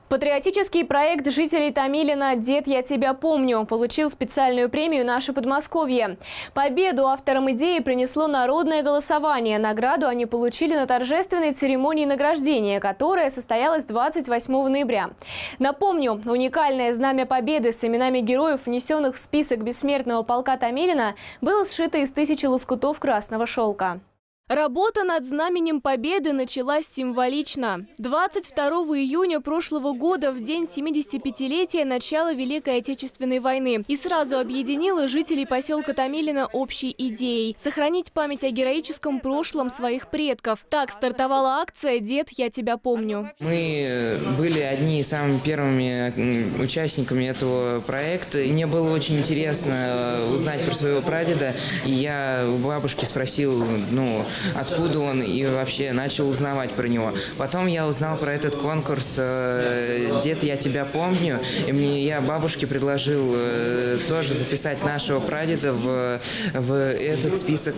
Патриотический проект жителей Томилина «Дед, я тебя помню» получил специальную премию «Наше Подмосковье». Победу авторам идеи принесло народное голосование. Награду они получили на торжественной церемонии награждения, которая состоялась 28 ноября. Напомню, уникальное знамя Победы с именами героев, внесенных в список бессмертного полка Томилина, было сшито из 1000 лоскутов красного шелка. Работа над знаменем Победы началась символично. 22 июня прошлого года, в день 75-летия начала Великой Отечественной войны, и сразу объединила жителей поселка Томилина общей идеей – сохранить память о героическом прошлом своих предков. Так стартовала акция «Дед, я тебя помню». Мы были одни из самыми первыми участниками этого проекта. И мне было очень интересно узнать про своего прадеда. И я у бабушки спросил, откуда он, и вообще начал узнавать про него. Потом я узнал про этот конкурс «Дед, я тебя помню», и я бабушке предложил тоже записать нашего прадеда в этот список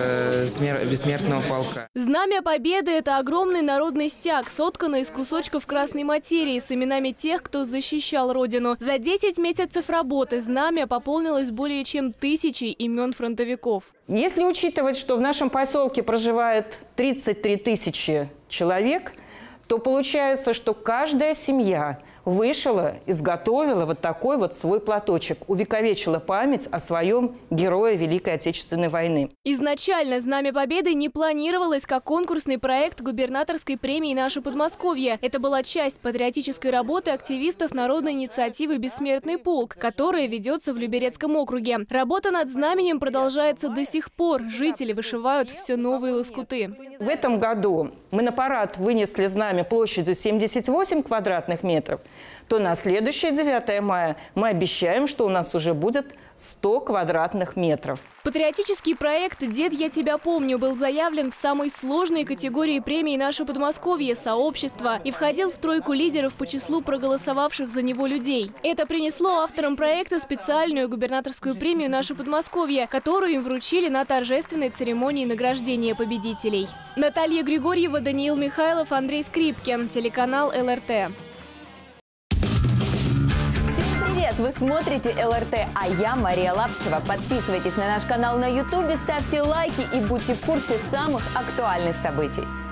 бессмертного полка. Знамя Победы – это огромный народный стяг, сотканный из кусочков красной материи с именами тех, кто защищал Родину. За 10 месяцев работы знамя пополнилось более чем 1000 имен фронтовиков. Если учитывать, что в нашем поселке проживает 33 000 человек, то получается, что каждая семья вышила, изготовила вот такой вот свой платочек, увековечила память о своем герое Великой Отечественной войны. Изначально Знамя Победы не планировалось как конкурсный проект губернаторской премии «Наше Подмосковье». Это была часть патриотической работы активистов народной инициативы «Бессмертный полк», которая ведется в Люберецком округе. Работа над знаменем продолжается до сих пор. Жители вышивают все новые лоскуты. В этом году мы на парад вынесли знамя площадью 78 квадратных метров, то на следующее 9 мая мы обещаем, что у нас уже будет 100 квадратных метров. Патриотический проект «Дед, я тебя помню» был заявлен в самой сложной категории премии «Наше Подмосковье» сообщества и входил в тройку лидеров по числу проголосовавших за него людей. Это принесло авторам проекта специальную губернаторскую премию «Наше Подмосковье», которую им вручили на торжественной церемонии награждения победителей. Наталья Григорьева, Даниил Михайлов, Андрей Скрипкин, телеканал ЛРТ. Привет! Вы смотрите ЛРТ, а я Мария Лапчева. Подписывайтесь на наш канал на YouTube, ставьте лайки и будьте в курсе самых актуальных событий.